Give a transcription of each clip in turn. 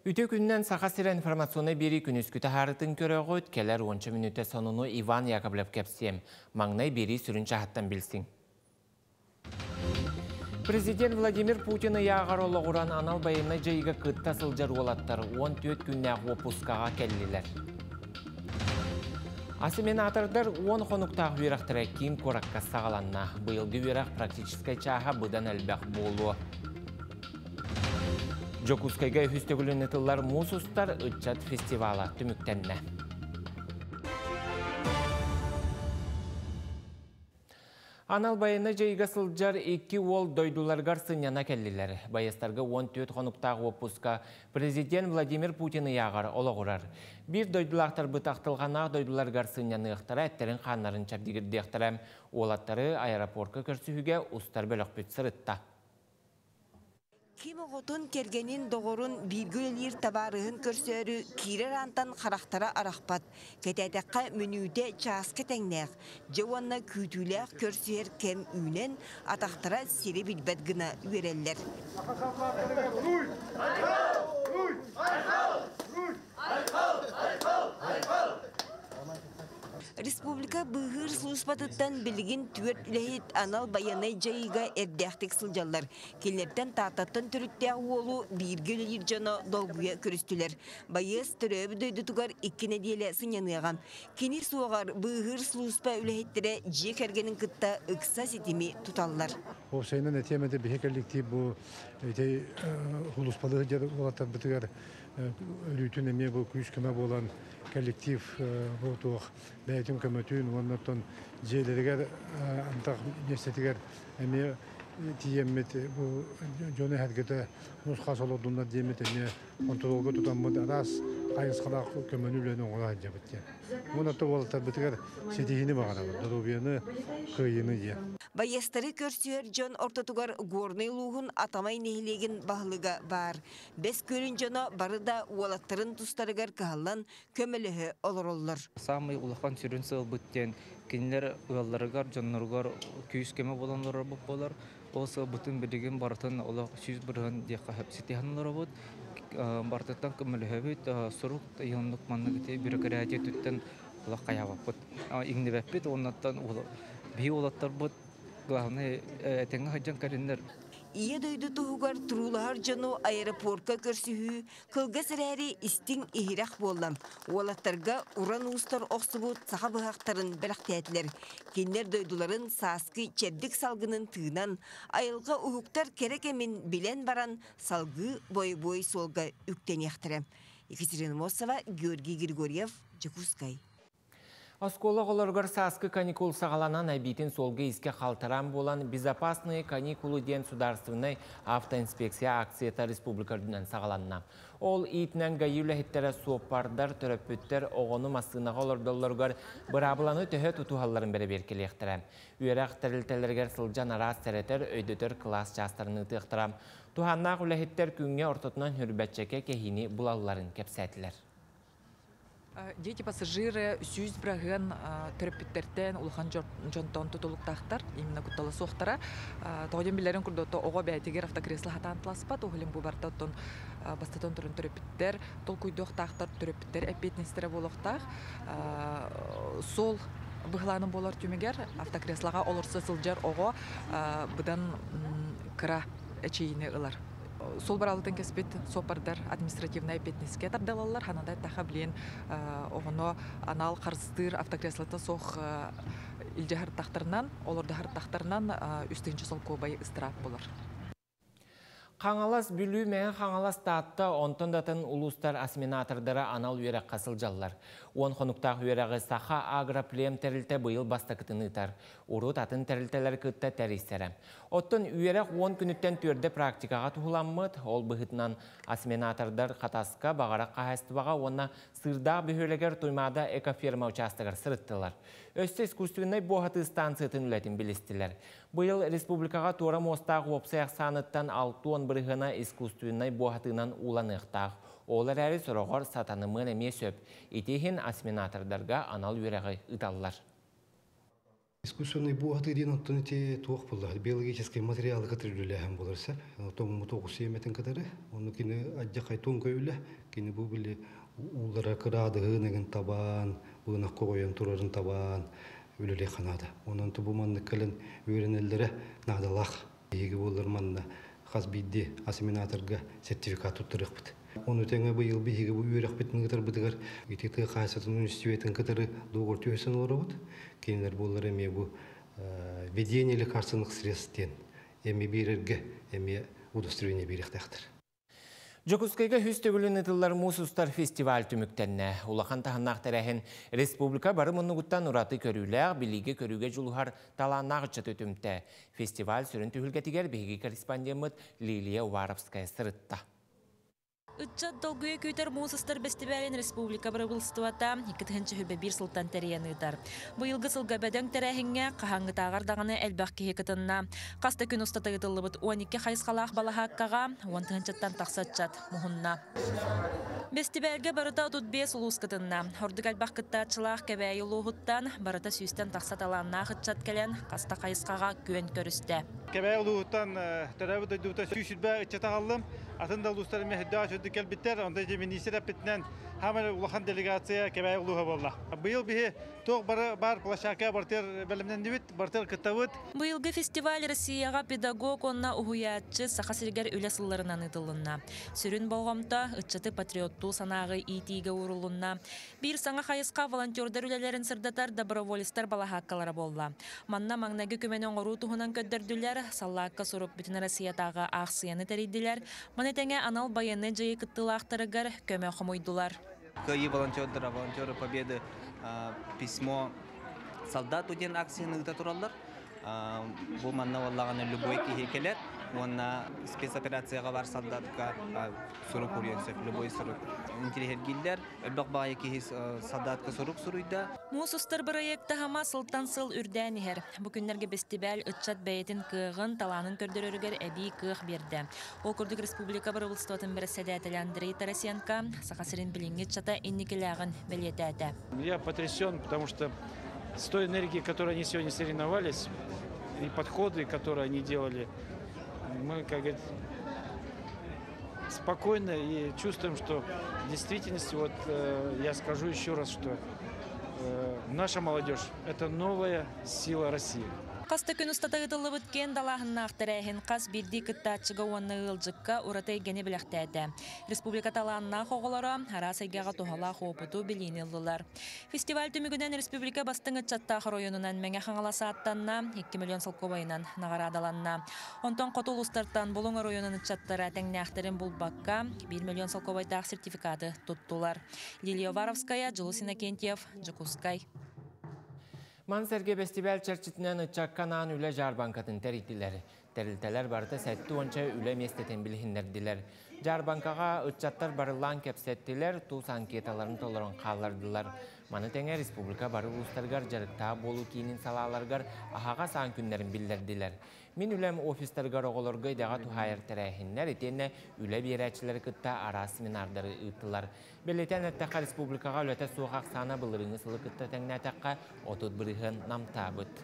Үтө күннен сақасыра информационы бері күнүскүті харытын көріғы өткелер 10 минуты сонуну Иван Яковлев кепсем. Маңнай бері сүрін чахаттан білсін. Президент Владимир Путин яғар олығыран анал байына жайға қытта сылжар олаттар 14 күннәғ опускаға кәлілер. Асименатордар 10 қонуқтағы верақтыра ким коракка сағаланна. Бұйылғы верақ практическай чаға бұдан әлбәқ болуы. Жокускайга хүстөгілін ұтылар мұсустар ұтчат фестивала түміктенне. Анал байына жайға сылжар 2 ол дойдуларғар сыняна кәлілер. Байыстарға 14 қонуқтағы опуска президент Владимир Путин яғар олығырар. Bir дойдулақтар бұтақтылғана дойдуларғар сыняны ұқтара әттерін қанларын чапдегірді ұқтарам. Олаттары аэропорtka көрсіхіге ұстар бөлік бүт сырытта. Ким оғытын кергенін доғырын биргүлелер табарығын көрсөрі кирер антан қарақтара арақпат. Кәтәтәққа мүнүйде часқы тәңнәқ. Жауанна күтіләқ көрсөр кәм үйнен атақтара сері білбәт гына үйерелер. Республика бұғыр службатыттан білген түөрт үләйет анал баянай жайыға әрдәқтік сылжалар. Келерден тартаттан түріттәғ олу биргелер жана долгуя көрістілер. Байыз түрөбі дөйдітуғар 2 неделе сынянығам. Кені суағар бұғыр служба үләйеттері жек әргенің күтті ұқса сетімі тұталылар. Осайынан әтемеді бігекерлікті бұл хулуспалығы жады олаттан бұтығар үлітін әме бұл күш көмі болан коллектив бұлтуық бәйтім көмөтін, оннаттан жейлерігер антақ нестетігер әме тиеммет бұл жоны әргеті нұсқа солудуында деймет әме онтылығы тұтанмады арас қайысқалақ көмөні үләнің ола жабытте. Онатты олаттар бұтығар сетігіні бағарабы, дұрубияны қиыны де. Байестары көрсүйер жон ортотугар горный луғын атамай нехилеген бағылыға бар. Бес көрін жоно барыда уалаттарын тұстарыгар кағалан көмілігі олар. Самый улақан сүрін сыл бұттен кенілер ұяларыгар, жонларыгар күйіс кеме боланлары бұп болар. Осы бұтын білеген барытын олақ сүйіз бірген деқа сетиханлары бұд. Бартыттан көмілігі бұд, сұруқ еліндік маннығыте бюрократия түттен олақ қаябап бұд. Игні бәппет, оннаттан бей олаттар бұд. Главное, теңі хаджан кәріндер. Ие дөйді тұғығар тұрулағар жону аэропортқа көрсіхі, қылға сірәрі істің ихирақ болам. Олаттарға уран ұстар оқсыбыт саға бұғақтарын бәріқтәділер. Кенлер дөйділарын сасқы чәддік салғының тығынан, айылға ұғықтар керек емін білен баран салғы бой-бой солға үктен яқтыры. Екатерина Мосова, Георгий Григорьев, Жакускай. Осколы оларғыр сасқы каникул сағаланан әбейтін солғы іске қалтаран болан безопасные каникулы ден сударственной автоинспекция акцията республикардынан сағаланна. Ол итінен ғайылы хеттері суоппардар, түрөппіттер, оғыны масығынаға олардоларғыр бұрабыланы төхі тұтуғаларын бәрі беркелектірі. Үйерақ тәрілтелергер сылжан арас тәретер өйдетер класс жастарыны тұқтырам. Туханнақ үлі хеттер күнге ортотынан хүрбәтчеке кехini бұлаларын кепсәтілер. Дети пассажиры сүйіз бірағын түріппеттерден ұлған жонтон тұтылықтақтар, именно күтталы соқтара. Тоғден білерін күрдоты оға бәйтегер автокреслы хатан тыласпат, оғылым бұл бартаттон бастатон тұрын түріппеттер, тол күйдоқтақтар түріппеттер әппетнестері болуқтақ. Сол бұғыланың болар түмегер автокреслаға олырсы сылжар оға бұдан кыра әчейіне ұлар. Сол баралытын кеспет сопардар административная петнеске тардалалар, ханандай таха білен оғыно анал қарыстыр автокреслата соқ илжахар тақтарынан, оларды тақтарынан үстінші сол көбай ыстырап болар. Қаңалас бүлі мән қаңалас таатта онтондатын улустар асменатордары анал үйерек қасыл жаллар. Он қонуқтақ үйерегі саха агроплем тәрілті бұйыл бастақытын ұтар. Урут атын тәрілтелер күтті тәрістері. Оттын үйерек 10 күніттен түрді практикаға тұғыламмыд. Ол бұғытынан асменатордар қатасқа бағарақ қағастыбаға онына сырдақ бүйелегер тұймада экоферма участығыр сырыттылар. Өсті искусственный боғаты станциятын үлетін білістілер. Бұйыл республикаға тура мостағы опсаяқ саныттан 6 бірғына искусственный боғатынан уланықтақ. Олар әрі сұрағар сатанымын әме сөп. Етеген асменатордарға анал үйрегі ұталылар. Искусственный бугатырин оттон те туох булла. Биологический материал катырылыляһын булырса, том тогус еметен катары. Оны кине аджакай тон көйлө, кине бу биле уллара кырадыгын табан, буна койон турарын табан үлеле ханада. Онан тубу манны калын үйренелдере надалах. Еге булар манна хас бидди ассиминаторга сертификат туттырыкпыт. Оны теңе быйыл биһиге бу үйрәк битен кытыр битер. Итите хасатын университетен кытыры догор төсен орабыт. Кинелер булар эме бу введение лекарственных средств эми бирерге эми удостоверение биректактыр. Жокускайга хүстөгүлүн ытыллар мусустар фестиваль түмүктенне. Улахан таханнақ тәрәхін республика бары мұнығыттан ураты көріләғ, билиге көріге жулғар таланнағы чат өтімті. Фестиваль сүрін түхілгетігер бейгі корреспондемыт Лилия Уваровская сырытта. Үтчат долгуя көйтер мусустар фестивален республика бұрыбылстуата 2-1 сылтан тәрияныдар. Бұйылғы сылға бәдің тәрәхінге қағаңғы тағардағаны әлбәқ кеге кітінна. Қаста күн ұстаты ғытылыбыт 12 қайысқалақ балахаққаға 10-тан тақсатчат мұхынна. Фестивальге барыта 35 ұлыс кітінна. Хордық әлбәқ кіттатшылақ кәбәйі луғыттан барыта сүйістен тақсаталанна қытчат кәлен қаста қайысқаға көн көрісті. Кәбәйі луғыттан тәрәбіті дұғыта сүйшілбә үтчатағалым. Атында ұлыстары мәхідді ашуды кәлбіттер, онда жемінісер әппетінен хамыр улахан делегация кәбәйі ұлуға болла. Бұйыл бігі тоқ бар плашака бартер бәлімнен дебіт, бартер кыттавыт. Бұйылғы фестиваль Россияға педагог онна ұхуятчы сақасыргер үлесыларынан ұтылынна. Сүрін болғамта ұтчаты патриотту санағы итиге урулунна. Bir саңа қайысқа волонтердер үлелерін сырдатар доброволистер балахаққалары болла. Манна маңнағы көменің ору тұғынан көддірділер, саллаққа сұрып бүтін Россиятаға ақсияны тәрейділер. Манетеңе анал баяны жайы кыттылақтарыгар көмө хомойдулар. КИ волонтеры Победы письмо солдату ден акцияны тураллар. Бу манна валлаганы любой кихекелер. Онна спецоперацияға бар солдатка сұрып көренсек, любой сұрып. Интерхергиллер, әлбақ бағай кихис солдатка сұрып сұрыйда. Мусустар проекта хама сылтан сыл үрдәнігер. Бүкіндерге бестибәл үтчат бәйетін кығын таланын көрдірөрігер әбей кық берді. Ол күрдік республика бұрылыстуатын бір сәдәтілі Андрей Тарасенко сақасырын біліңгі чата инникіләғын бәлетәді. Я потрясен, потому что с той энергией, которой они сегодня соревновались, и подходы, которые они делали, мы, как говорится, спокойно и чувствуем, что в действительности, вот я скажу еще раз, что наша молодежь – это новая сила России. Қаста күн ұстатағытылы бұткен далағын ақтырайын қас бірді күттатшыға онны ұлжыққа ұратай гені біліқтәді. Республика таланына қоғылары арасайгаға тұғала қопыту білейін ұлылар. Фестиваль түмігінен республика бастың ұтчаттағы ройонынан мәңе қаңаласы аттанна 2 миллион сылқобайынан нағара адаланна. Онтан қотыл ұстартан бұлың ройонын ұтчаттары тәңне ақтырын бұл баққа 1 миллион сылқобайдағы сертификаты тұттылар. Лилия Уваровская, Жылусина Кентьев, Жокускай. Мансерге фестиваль чарчытынан ұтчаққанан үлі жарбанкатын тәрейділер. Тәрілтелер барыты сәтті онша үлі местетін білігіндерділер. Жарбанкаға ұтчаттар барылан кәпсеттілер, туыс анкеталарын толырын қалардылар. Маны тәңе республика бары ұлыстарғар жарықта болу кейінін салаларғар ахаға сан күнлерін білдерділер. Мен үлем офистарғар оғылырғы идаға тухайыр тәрәхінлер етені үлі берәчілер күтті ара семинардары ұйттылар. Белетен әттәққа республикаға үләті суғақ сана бұлырыңы сылы күтті тәңіне әттәққа отут бірігін намтабыт.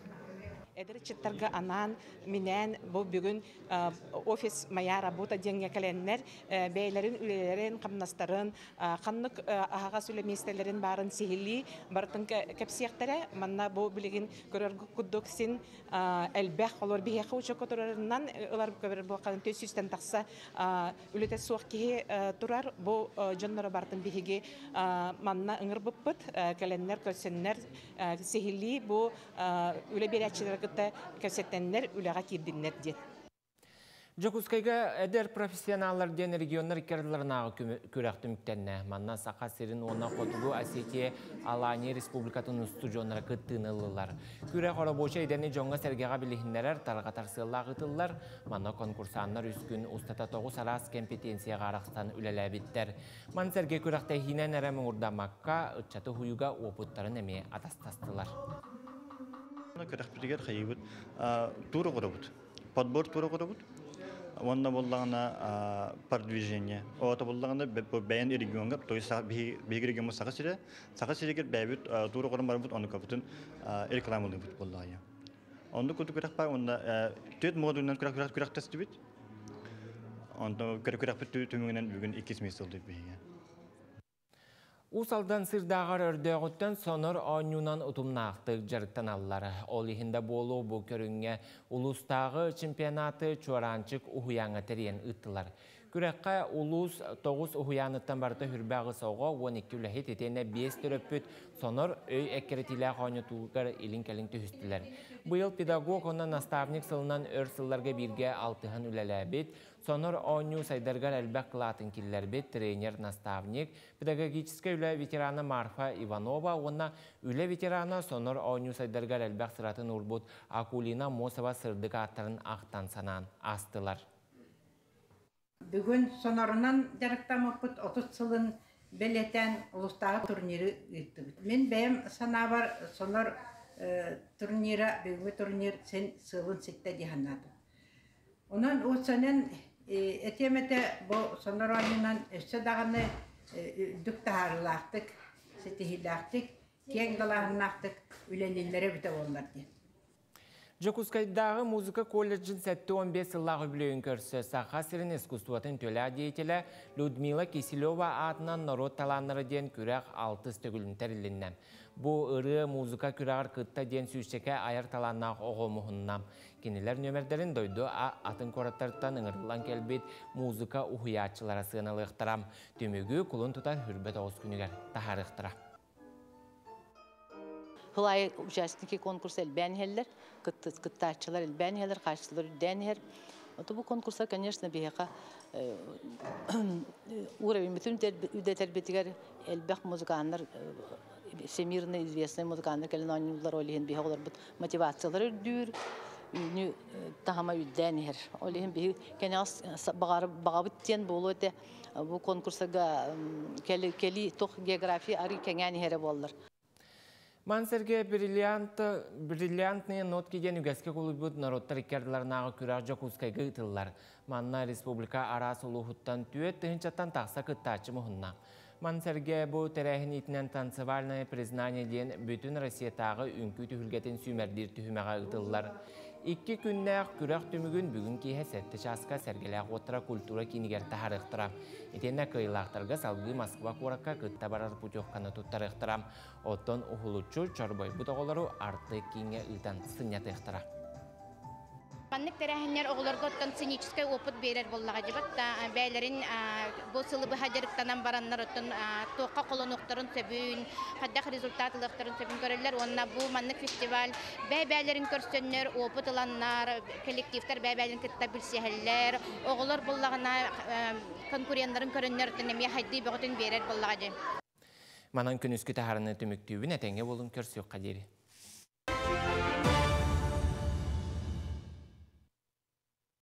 Эдер читтарга анан минен бу бүгүн офис моя работа деньги каленнер бейлерин үлелерин камнастарын каннык ага сүлеместелерин барын сихили бартын кепсияктере манна бу билигин көрөр куддуксин элбэх олор бие хучу которорунан улар көрөр бу кан төсүстен такса үлете суак ки турар бу жоннора бартын биге манна ыңыр буппут каленнер көсеннер сихили бу үле беречилер көсеттенлер үліға кирдинлер ден. Жокускайга әдер профессионаллар ден регионлар керділерінағы көрәқті мүктенне. Манна сақа серін ona қотуғы Осетия Алания республикатын ұсты жонлары күттінілілер. Көрәқ ора боша едені жоңға сәргеға білігіндерер тарғатар сыллағы тыллар. Манна конкурсанлар үскін ұстата тоғы сарас компетенцияға арақстан үләлі біттер. Ман сәрге көрәқті хинен әрәмін ұрдамаққа ұтчаты хуюға опыттарын әме атастастылар. Көрәқпілігер қайыбыд туры құрабыд, подбор туры құрабыд. онна боллағына продвижение. Ота боллағына бәйін регионға, то есть бейгі регионға саға сирегер бәйбіт туыры қорын бар бұд, оны көпітін рекламылы бұд боллағы. Онды көті көрек бар, онда төт модулынан көрек тәсті бүд. Онда көрек бүд төміңінен бүгін 2 месілді бейге. Усалдан сырдағар өрдеғыттан сонор ойнунан ұтымнақтық жарықтан алылары. Ол ехінде болу бұл көрінге ұлыстағы чемпионаты чуаранчық ұхуяңы тәрен ұттылар. Күрекқа ұлыс 9 ұхуяныттан барты хүрбәғі соғы 12 үләхет етені 5 түріппіт сонор өй әккеретілі қойнытуғыр елін-кәлін түхістілер. Бұйыл педагог онна наставник сылынан өр сылларға бірге 6-хан үләләбет, сонор ойну сайдарғар әлбәк қылатын келлербет тренер наставник, педагогический үлә ветераны Марфа Иванова, онна үлә ветераны сонор ойну сайдарғар әлбәк сыратын ұрбұт Акулина Мосова сырдық аттарын ақтан санан астылар. Бүгін сонорынан жарықтамаппыт 30 сылын белетен ұлыстағы турнирі өттім. Мен бәйім сана бар сонор турнира, бүгінгі турнир сен сылын сетті дегеннады. Онан өтсенен әтеметі бұл сонор ойынынан өсі дағаны дүктағарылақтық, сетігілақтық, кен қалағынақтық үленелері біті оларды. Жокускайдағы музыка колледжін сәтті 15 сыллағы білеуін көрсі сақа сірін искусстватын төлі дейтелі Людмила Киселева атынан народ таланлары ден күрәқ 6 стөгілін тәріліннен. Бұл ұры музыка күрәғыр күтті ден сүйшеке айыр таланнақ оғы мұхыннам. Кенелер нөмірдерін дойды атын қораттарттан ұңырылан келбет музыка ұхыятчылары сығынылықтырам. Төмегі күлін тұтар хүрбет оғыз күнігер тахарықтыра. Hılay участники конкурса элбән хәлләр, кыттачылар элбән хәлләр, кайчылар дән хәлләр. Bu konkursa, конечно, бияка уровень bütün üdeterbetiler elbək muzıkanlar, всемирно известные muzıkanlar kelin oyuncular olihin biha olar bu motivatsiyalar ördür. Ünü tahama üdden her. Olihin bihi kenas bağabıtyen bolu de bu konkursa keli toh geografi ari kengen here bollar. Мансерге бриллиантные нотки ден үгәске құлыбыд народтар иккерділарынағы күрәқ Жокускайғы ұтылар. Манна республика арас ұлығыттан түйет түхінчаттан тақса күттачы мұхынна. Мансерге бұл тәрәхін етінен танцевальное признание ден бүтін Россиятағы үнкі түхілгетін сүймәрдер түхімеға ұтылар. 2 күннәқ күрәқ түмігін бүгін кейе сәтті часқа сәргеләқ отыра культура кейінігер тахарықтырам. Етенне кыйлақтарға салғы Москва қораққа күтті барар путевканы тұттарықтырам. Оттон ұхылучу чорбой бұтағылару арты кейінге ұлтан сынятықтыра. Маннык тәрәһеннәр оғыларға оттан сценический опыт берер боллаға жібат. Бәйлерін бұл сылыбы хадырықтанан бараннар оттан тоққа қолынықтарын сөбін, қаддақ результатылықтарын сөбін көрелер. Онына бұл маннык фестиваль бәйлерін көрсөннер, опыт ұланнар, коллективтар бәйлерін кітті білсехелер, оғылар боллағына конкурентларын көріннер оттан әме хайды бұғытын берер боллаға жібат. Манан күн үскі тахарыны түміктүйбін әтенге болын көрсек қадері.